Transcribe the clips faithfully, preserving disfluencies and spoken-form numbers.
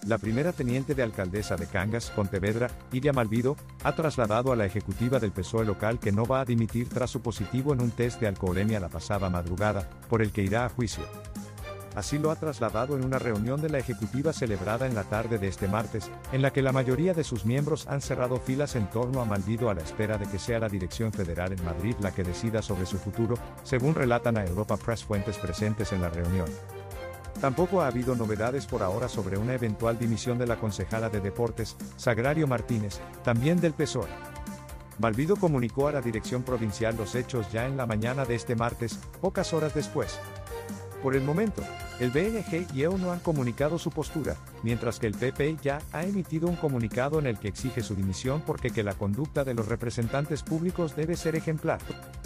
La primera teniente de alcaldesa de Cangas, Pontevedra, Iria Malvido, ha trasladado a la ejecutiva del P S O E local que no va a dimitir tras su positivo en un test de alcoholemia la pasada madrugada, por el que irá a juicio. Así lo ha trasladado en una reunión de la ejecutiva celebrada en la tarde de este martes, en la que la mayoría de sus miembros han cerrado filas en torno a Malvido a la espera de que sea la Dirección Federal en Madrid la que decida sobre su futuro, según relatan a Europa Press fuentes presentes en la reunión. Tampoco ha habido novedades por ahora sobre una eventual dimisión de la concejala de Deportes, Sagrario Martínez, también del P S O E. Malvido comunicó a la dirección provincial los hechos ya en la mañana de este martes, pocas horas después. Por el momento, el B N G y E U no han comunicado su postura, mientras que el P P ya ha emitido un comunicado en el que exige su dimisión porque que la conducta de los representantes públicos debe ser ejemplar.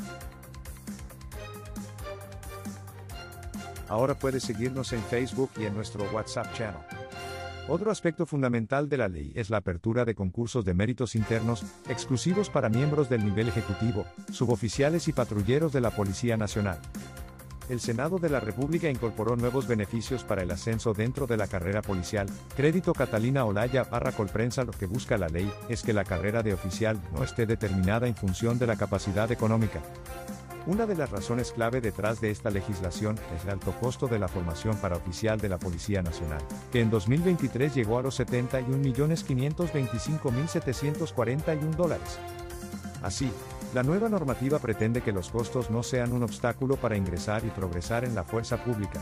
Ahora puedes seguirnos en Facebook y en nuestro WhatsApp channel. Otro aspecto fundamental de la ley es la apertura de concursos de méritos internos, exclusivos para miembros del nivel ejecutivo, suboficiales y patrulleros de la Policía Nacional. El Senado de la República incorporó nuevos beneficios para el ascenso dentro de la carrera policial. Crédito Catalina Olaya barra Colprensa. Lo que busca la ley es que la carrera de oficial no esté determinada en función de la capacidad económica. Una de las razones clave detrás de esta legislación es el alto costo de la formación para oficial de la Policía Nacional, que en dos mil veintitrés llegó a los setenta y un millones quinientos veinticinco mil setecientos cuarenta y uno dólares. Así, la nueva normativa pretende que los costos no sean un obstáculo para ingresar y progresar en la fuerza pública.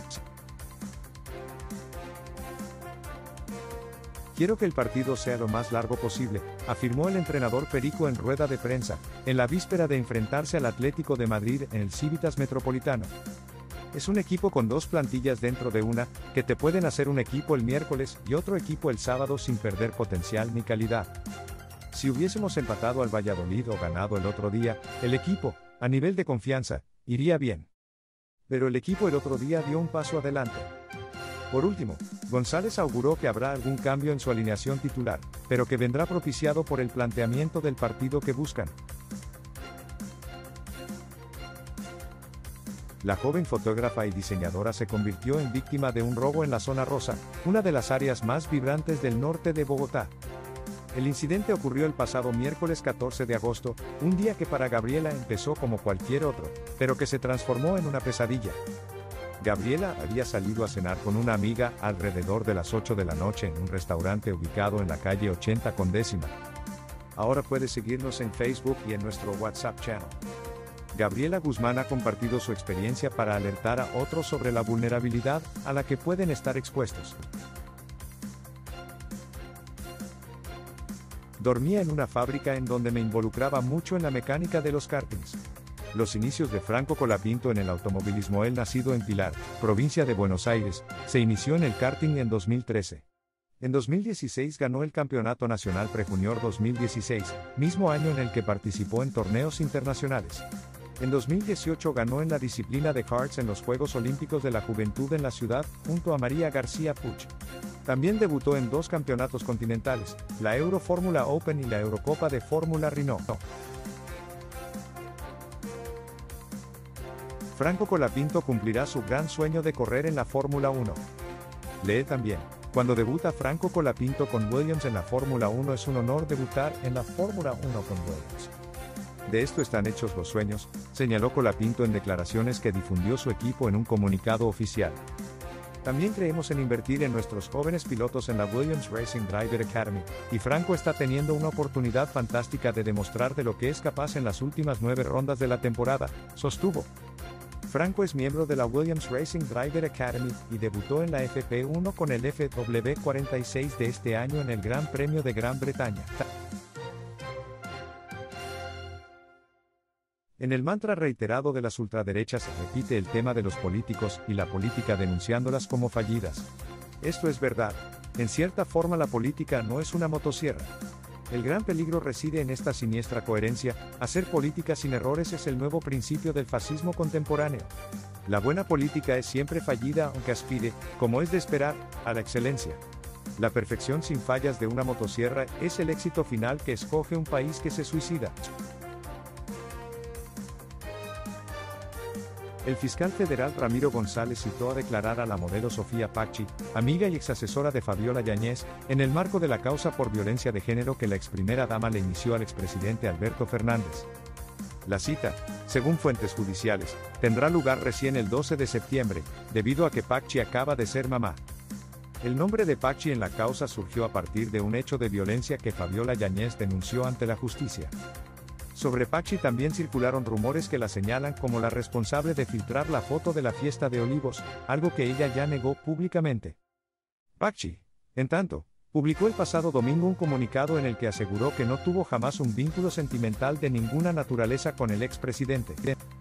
Quiero que el partido sea lo más largo posible, afirmó el entrenador Perico en rueda de prensa, en la víspera de enfrentarse al Atlético de Madrid en el Civitas Metropolitano. Es un equipo con dos plantillas dentro de una, que te pueden hacer un equipo el miércoles y otro equipo el sábado sin perder potencial ni calidad. Si hubiésemos empatado al Valladolid o ganado el otro día, el equipo, a nivel de confianza, iría bien. Pero el equipo el otro día dio un paso adelante. Por último, González auguró que habrá algún cambio en su alineación titular, pero que vendrá propiciado por el planteamiento del partido que buscan. La joven fotógrafa y diseñadora se convirtió en víctima de un robo en la zona rosa, una de las áreas más vibrantes del norte de Bogotá. El incidente ocurrió el pasado miércoles catorce de agosto, un día que para Gabriela empezó como cualquier otro, pero que se transformó en una pesadilla. Gabriela había salido a cenar con una amiga alrededor de las ocho de la noche en un restaurante ubicado en la calle ochenta con décima. Ahora puedes seguirnos en Facebook y en nuestro WhatsApp channel. Gabriela Guzmán ha compartido su experiencia para alertar a otros sobre la vulnerabilidad a la que pueden estar expuestos. Dormía en una fábrica en donde me involucraba mucho en la mecánica de los kartings. Los inicios de Franco Colapinto en el automovilismo. Él, nacido en Pilar, provincia de Buenos Aires, se inició en el karting en dos mil trece. En dos mil dieciséis ganó el Campeonato Nacional Prejunior dos mil dieciséis, mismo año en el que participó en torneos internacionales. En dos mil dieciocho ganó en la disciplina de karts en los Juegos Olímpicos de la Juventud en la ciudad, junto a María García Puig. También debutó en dos campeonatos continentales, la Euro Fórmula Open y la Eurocopa de Fórmula Renault. Franco Colapinto cumplirá su gran sueño de correr en la Fórmula uno. Lee también. Cuando debuta Franco Colapinto con Williams en la Fórmula uno, es un honor debutar en la Fórmula uno con Williams. De esto están hechos los sueños, señaló Colapinto en declaraciones que difundió su equipo en un comunicado oficial. También creemos en invertir en nuestros jóvenes pilotos en la Williams Racing Driver Academy, y Franco está teniendo una oportunidad fantástica de demostrar de lo que es capaz en las últimas nueve rondas de la temporada, sostuvo. Franco es miembro de la Williams Racing Driver Academy y debutó en la F P uno con el F W cuarenta y seis de este año en el Gran Premio de Gran Bretaña. En el mantra reiterado de las ultraderechas se repite el tema de los políticos y la política, denunciándolas como fallidas. Esto es verdad. En cierta forma la política no es una motosierra. El gran peligro reside en esta siniestra coherencia. Hacer política sin errores es el nuevo principio del fascismo contemporáneo. La buena política es siempre fallida aunque aspire, como es de esperar, a la excelencia. La perfección sin fallas de una motosierra es el éxito final que escoge un país que se suicida. El fiscal federal Ramiro González citó a declarar a la modelo Sofía Pacci, amiga y exasesora de Fabiola Yáñez, en el marco de la causa por violencia de género que la ex primera dama le inició al expresidente Alberto Fernández. La cita, según fuentes judiciales, tendrá lugar recién el doce de septiembre, debido a que Pacci acaba de ser mamá. El nombre de Pacci en la causa surgió a partir de un hecho de violencia que Fabiola Yáñez denunció ante la justicia. Sobre Pacci también circularon rumores que la señalan como la responsable de filtrar la foto de la fiesta de Olivos, algo que ella ya negó públicamente. Pacci, en tanto, publicó el pasado domingo un comunicado en el que aseguró que no tuvo jamás un vínculo sentimental de ninguna naturaleza con el expresidente.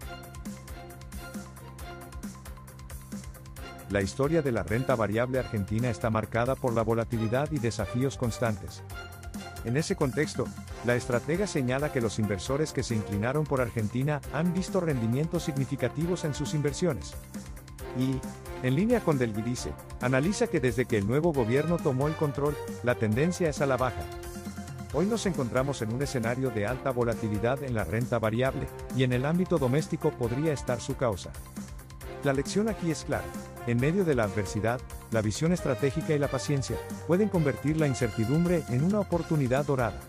La historia de la renta variable argentina está marcada por la volatilidad y desafíos constantes. En ese contexto, la estratega señala que los inversores que se inclinaron por Argentina han visto rendimientos significativos en sus inversiones. Y, en línea con Delgui dice, analiza que desde que el nuevo gobierno tomó el control, la tendencia es a la baja. Hoy nos encontramos en un escenario de alta volatilidad en la renta variable, y en el ámbito doméstico podría estar su causa. La lección aquí es clara. En medio de la adversidad, la visión estratégica y la paciencia pueden convertir la incertidumbre en una oportunidad dorada.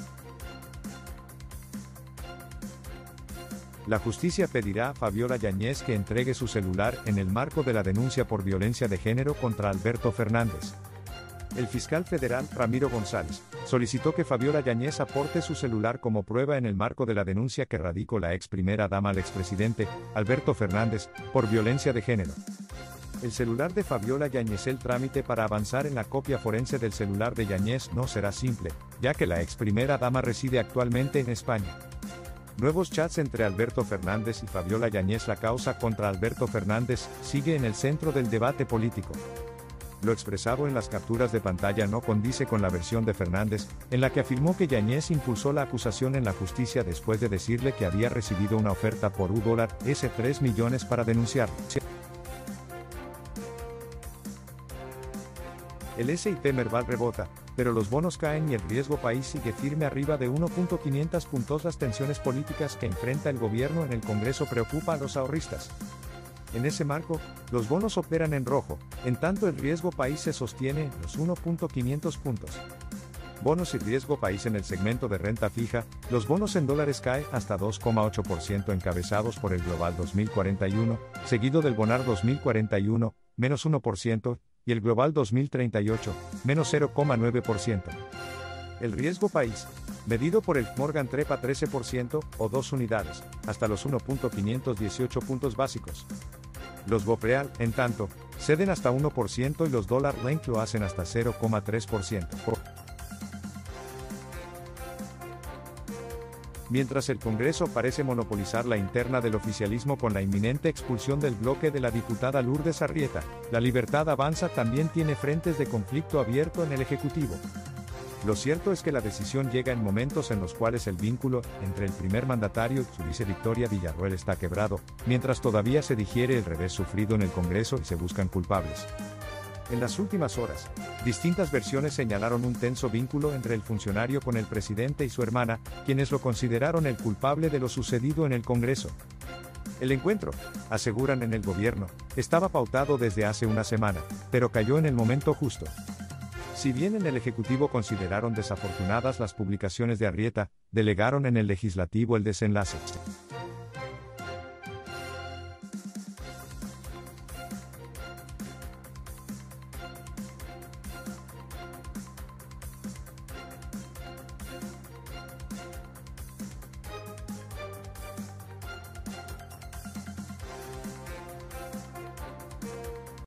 La justicia pedirá a Fabiola Yáñez que entregue su celular en el marco de la denuncia por violencia de género contra Alberto Fernández. El fiscal federal Ramiro González solicitó que Fabiola Yáñez aporte su celular como prueba en el marco de la denuncia que radicó la ex primera dama al expresidente, Alberto Fernández, por violencia de género. El celular de Fabiola Yáñez. El trámite para avanzar en la copia forense del celular de Yáñez no será simple, ya que la ex primera dama reside actualmente en España. Nuevos chats entre Alberto Fernández y Fabiola Yáñez. La causa contra Alberto Fernández sigue en el centro del debate político. Lo expresado en las capturas de pantalla no condice con la versión de Fernández, en la que afirmó que Yáñez impulsó la acusación en la justicia después de decirle que había recibido una oferta por un dólar ese tres millones para denunciarlo. El ese y pe Merval rebota, pero los bonos caen y el riesgo país sigue firme arriba de uno punto quinientos puntos. Las tensiones políticas que enfrenta el gobierno en el Congreso preocupa a los ahorristas. En ese marco, los bonos operan en rojo, en tanto el riesgo país se sostiene en los uno punto quinientos puntos. Bonos y riesgo país. En el segmento de renta fija, los bonos en dólares caen hasta dos coma ocho por ciento encabezados por el Global dos mil cuarenta y uno, seguido del Bonar dos mil cuarenta y uno, menos uno por ciento, y el Global dos mil treinta y ocho, menos cero coma nueve por ciento. El riesgo país, medido por el Morgan trepa trece por ciento, o dos unidades, hasta los uno punto quinientos dieciocho puntos básicos. Los BOPREAL, en tanto, ceden hasta uno por ciento y los Dollar Link lo hacen hasta cero coma tres por ciento. Mientras el Congreso parece monopolizar la interna del oficialismo con la inminente expulsión del bloque de la diputada Lourdes Arrieta, La Libertad Avanza también tiene frentes de conflicto abierto en el Ejecutivo. Lo cierto es que la decisión llega en momentos en los cuales el vínculo entre el primer mandatario y su vice Victoria Villarroel está quebrado, mientras todavía se digiere el revés sufrido en el Congreso y se buscan culpables. En las últimas horas, distintas versiones señalaron un tenso vínculo entre el funcionario con el presidente y su hermana, quienes lo consideraron el culpable de lo sucedido en el Congreso. El encuentro, aseguran en el gobierno, estaba pautado desde hace una semana, pero cayó en el momento justo. Si bien en el Ejecutivo consideraron desafortunadas las publicaciones de Arrieta, delegaron en el Legislativo el desenlace.